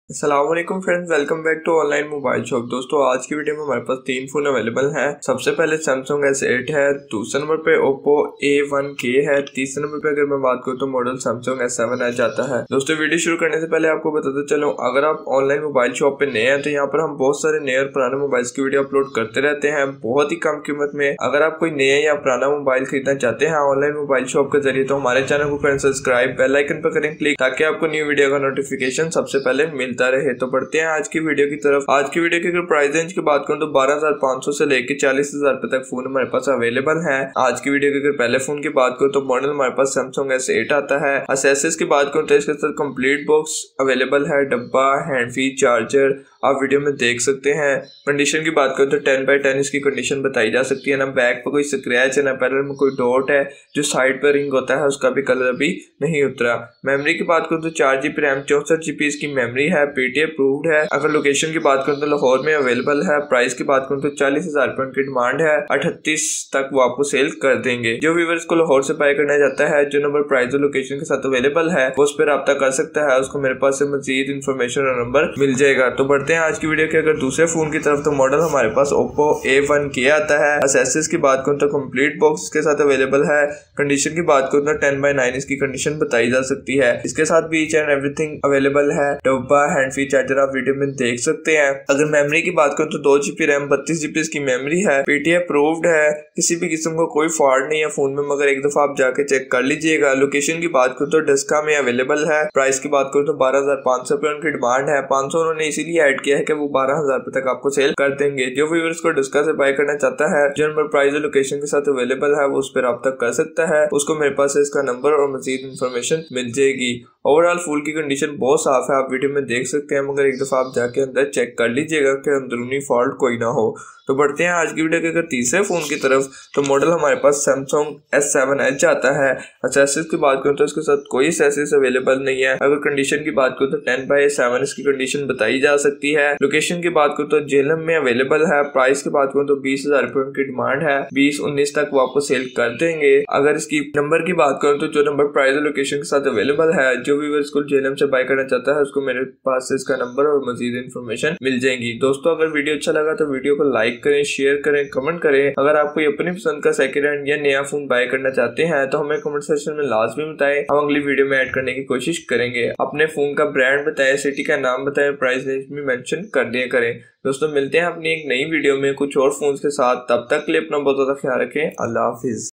अस्सलामुअलैकुम friends, welcome back to online mobile shop. दोस्तों आज की वीडियो में हमारे पास 3 फोन अवेलेबल हैं। सबसे पहले सैमसंग S8 है, दूसरे नंबर पे OPPO A1K है, तीसरे नंबर पे अगर मैं बात करूँ तो मॉडल सैमसंग S7 आता है। दोस्तों वीडियो शुरू करने से पहले आपको बताते चलो, अगर आप ऑनलाइन मोबाइल शॉप पे नए हैं तो यहाँ पर हम बहुत सारे नए और पुराने मोबाइल की वीडियो अपलोड करते रहते हैं बहुत ही कम कीमत में। अगर आप कोई नया या पुराना मोबाइल खरीदना चाहते हैं ऑनलाइन मोबाइल शॉप के जरिए तो हमारे चैनल को करें सब्सक्राइब, बेल आइकन पर करें क्लिक ताकि आपको न्यू वीडियो का नोटिफिकेशन सबसे पहले मिलता रहे। तो बढ़ते हैं आज की वीडियो की तरफ। आज की वीडियो की अगर प्राइस रेंज की बात करूं तो 12,500 से लेकर 40,000 रुपए तक फोन हमारे पास अवेलेबल है। आज की वीडियो की अगर पहले फोन की बात करूं तो मॉडल हमारे पास सैमसंग S8 आता है। एक्सेसरीज की बात करूं तो इसके साथ कंप्लीट बॉक्स अवेलेबल है, डब्बा, हैंड फ्री, चार्जर आप वीडियो में देख सकते हैं। कंडीशन की बात करूं तो 10x10 इसकी कंडीशन बताई जा सकती है। ना बैक पर कोई स्क्रैच है, ना पैनल में कोई डॉट है। जो साइड पर रिंग होता है उसका भी कलर अभी नहीं उतरा। मेमोरी की बात करूं तो 4GB रैम, 64GB इसकी मेमोरी है, PTA अप्रूव्ड है। अगर लोकेशन की बात करूं तो लाहौर में अवेलेबल है। प्राइस की बात करूं तो 40,000 रुपए की डिमांड है, 38 तक वो आपको सेल कर देंगे। जो व्यूअर्स को लाहौर से बाय करना चाहता है, जो नंबर प्राइस और लोकेशन के साथ अवेलेबल है वो उस पर रब्ता कर सकता है, उसको मेरे पास से मजीद इन्फॉर्मेशन और नंबर मिल जाएगा। तो बढ़ते हैं आज की वीडियो के अगर दूसरे फोन की तरफ तो मॉडल हमारे पास OPPO A1K आता है। एक्सेसरीज की बात करूं तो कंप्लीट बॉक्स के साथ अवेलेबल है। कंडीशन की बात करूं तो 10x9 इसकी कंडीशन बताई जा सकती है। इसके साथ भी ईच एंड एवरीथिंग अवेलेबल है, डब्बा, हैंड फ्री, चार्जर आप वीडियो में देख सकते हैं। अगर मेमोरी की बात करूं तो 2GB रैम, 32GB इसकी मेमोरी है, PTA अप्रूव्ड है, किसी भी किस्म का कोई फॉल्ट नहीं है फोन में, मगर एक दफा आप जाके चेक कर लीजिएगा। लोकेशन की बात करूं तो डस्का में अवेलेबल है। प्राइस की बात करूं तो 12,500 रुपए उनकी डिमांड है। 500 उन्होंने इसीलिए ऐड किया है कि वो 12,000 रुपए तक आपको सेल कर देंगे। जो व्यूअर्स को डस्का से बाय करना चाहता है, जो नंबर प्राइस और लोकेशन के साथ अवेलेबल है वो उस पर रब्ता कर सकता है, उसको मेरे पास इसका नंबर और मजीद इन्फॉर्मेशन मिल जाएगी। ओवरऑल फूल की कंडीशन बहुत साफ है, आप वीडियो में देख सकते हैं, मगर एक दफा आप जाके अंदर चेक कर लीजिएगा कि अंदरूनी फॉल्ट कोई ना हो। तो बढ़ते हैं आज की वीडियो के अगर तीसरे फोन की तरफ तो मॉडल हमारे पास सैमसंग S7 आता है। एक्सेसरीज की बात करूं तो इसके साथ कोई एक्सेसरीज अवेलेबल नहीं है। अगर कंडीशन की बात करूं तो 10x7 इसकी कंडीशन बताई जा सकती है। लोकेशन की बात करूं तो जेलम में अवेलेबल है। प्राइस की बात करूं तो 20,000 रुपए की डिमांड है, 20-19 तक वो आपको सेल कर देंगे। अगर इसकी नंबर की बात करूं तो जो नंबर प्राइस और लोकेशन के साथ अवेलेबल है, जो व्यूअर्स को जेलम से बाय करना चाहता है उसको मेरे पास से इसका नंबर और मजीद इन्फॉर्मेशन मिल जाएगी। दोस्तों अगर वीडियो अच्छा लगा तो वीडियो को लाइक करें, शेयर करें, कमेंट करें। अगर आप कोई अपनी पसंद का सेकंड हैंड या नया फोन बाय करना चाहते हैं तो हमें कमेंट सेक्शन में लाजमी बताएं, हम अगली वीडियो में ऐड करने की कोशिश करेंगे। अपने फोन का ब्रांड बताएं, सिटी का नाम बताएं, प्राइस रेंज भी मेंशन कर दिया करें। दोस्तों मिलते हैं अपनी एक नई वीडियो में कुछ और फोन के साथ, तब तक के लिए अपना बहुत ज्यादा ख्याल रखें। अल्लाह हाफिज।